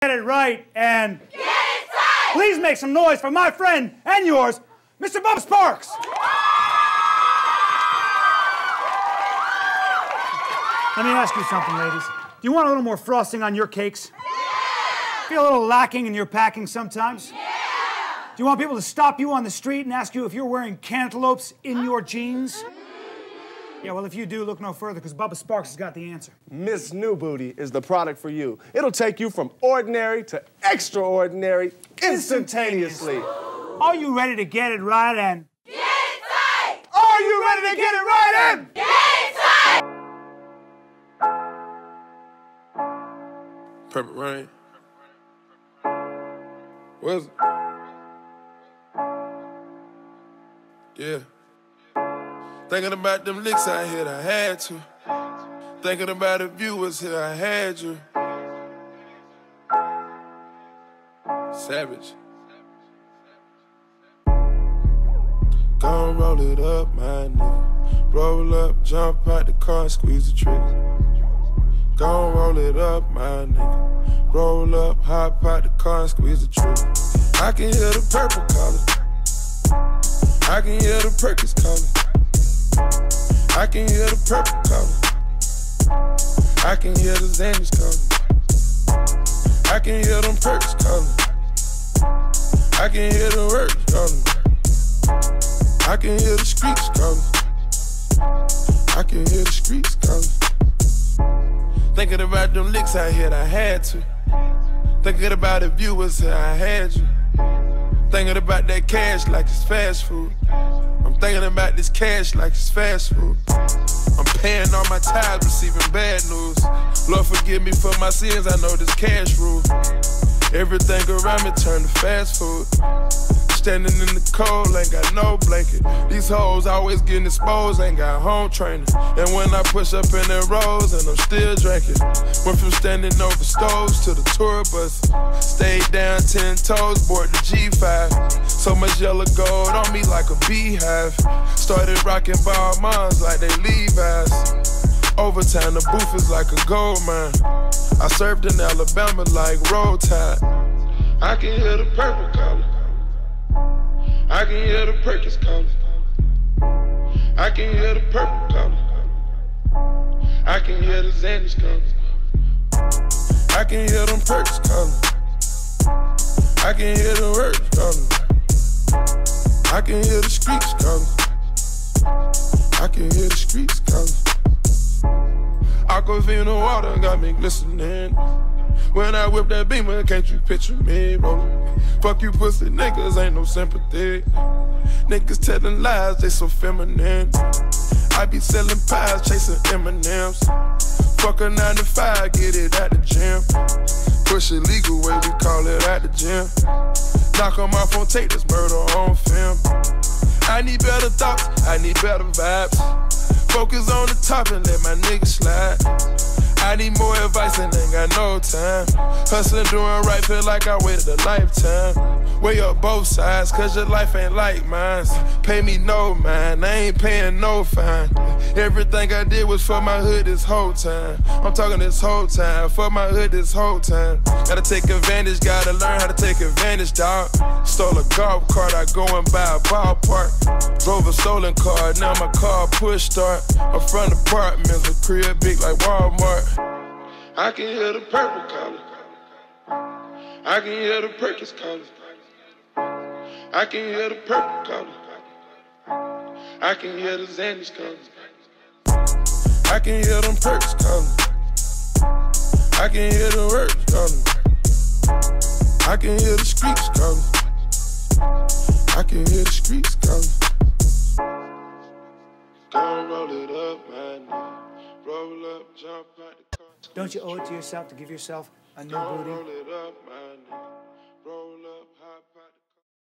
Get it right and get it tight! Please make some noise for my friend and yours, Mr. Bubba Sparxxx. Let me ask you something, ladies. Do you want a little more frosting on your cakes? Yeah! Feel a little lacking in your packing sometimes? Yeah! Do you want people to stop you on the street and ask you if you're wearing cantaloupes in your jeans? Yeah, well, if you do, look no further, because Bubba Sparxxx has got the answer. Miss New Booty is the product for you. It'll take you from ordinary to extraordinary instantaneously. Are you ready to get it right and Get it tight! Are you ready to get it right and Get it tight! Purple Rain. Where's it? Yeah. Thinking about them licks I hit, I had to. Thinking about the viewers here, I had you. Savage. Gon' roll it up, my nigga. Roll up, jump out the car, and squeeze the trigger. Gon' roll it up, my nigga. Roll up, hop out the car, and squeeze the trigger. I can hear the purple calling. I can hear the Perkins calling. I can hear the purple calling. I can hear the Xannies calling. I can hear them perks calling. I can hear the words calling. I can hear the streets calling. I can hear the streets calling. Thinking about them licks I hit, I had to. Thinking about the viewers here, I had you. Thinking about that cash like it's fast food. I'm thinking about this cash like it's fast food. I'm paying all my tithes, receiving bad news. Lord forgive me for my sins, I know this cash rule. Everything around me turn to fast food. Standing in the cold, ain't got no blanket. These hoes always getting exposed, ain't got home training. And when I push up in the rows, and I'm still drinking. Went from standing over stoves to the tour bus. Stayed down 10 toes, board the G5. So much yellow gold on me like a beehive. Started rocking ball moms like they Levi's. Overtime, the booth is like a gold mine. I served in Alabama like Roll Tide. I can hear the purple calling. I can hear the Perkins calling. I can hear the purple calling. I can hear the Xannies calling. I can hear them perks calling. I can hear the words calling. I can hear the streets calling. I can hear the streets calling. Aquafina water got me glistening. When I whip that beamer, can't you picture me rolling? Fuck you pussy niggas, ain't no sympathy. Niggas telling lies, they so feminine. I be selling pies, chasing M&Ms. Fuck a 9 to 5, get it at the gym. Push it legal way, we call it at the gym. Knock 'em off on tape, this murder on film. I need better thoughts, I need better vibes. Focus on the top and let my niggas slide. I need more advice and ain't got no time. Hustling, doing right, feel like I waited a lifetime. Weigh up both sides, cause your life ain't like mine. Pay me no mind, I ain't paying no fine. Everything I did was for my hood this whole time. I'm talking this whole time, for my hood this whole time. Gotta take advantage, gotta learn how to take advantage, dawg. Stole a golf cart, I go and buy a ballpark. Drove a stolen car, now my car push start. I'm from apartments, a crib big like Walmart. I can hear the purple calling. I can hear the Perkins calling. I can hear the purple calling. I can hear the Xannies calling. I can hear them perks calling. I can hear the words calling. I can hear the streets calling. I can hear the streets calling. Gon' roll it up, man. Roll up, jump out the car. Don't you owe it to yourself to give yourself a new booty? Roll it up, man.